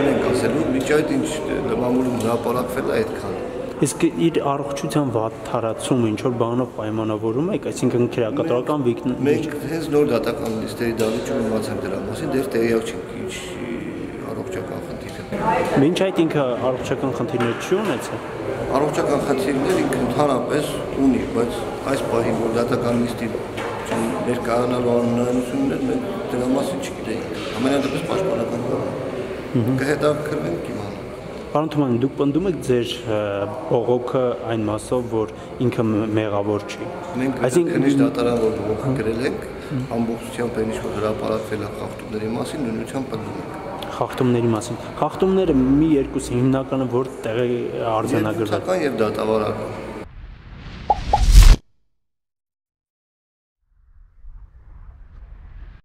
Այդքան ենք ասելու, միջ այդ ինչ մամուլում հրապարակվել է այդքան։ Իսկ իր առողջության վատթարացումը ինչ որ բանով պայմանավորում եք, այսինքն քրեակատարական Մենք հենց նոր դատական նիստերի դավիճում իմացանք դրա մասին, դեռ տեղյակ չենք ինչ առողջական խնդիրը։ Մինչ այդ ինքը առողջական խնդիրներ չի ունեցել։ Առողջական խնդիրներ ինքը ընդհանրապես ունի, բայց այս պահին որ դատական նիստի ներկայանալու անհնարինություններ մենք դրա մասին չգիտենք։ Ամենադեպս պաշտպանական կհետաքրվենք իմանալ։ Պարոն Թումանյան, դուք պնդում եք ձեր բողոքը այն մասով, որ ինքը մեղավոր չի։ Մենք քննիչ դատարան որ բողոքը գրել ենք, ամբողջությամբ այն ինչ որ հրապարակվել է խախտումների մասին, նույնությամբ պնդում ենք։ Խախտումների մասին։ Խախտումները մի երկուսը հիմնականը որ տեղի արձանագրվել։ Երբական եւ դատավարական։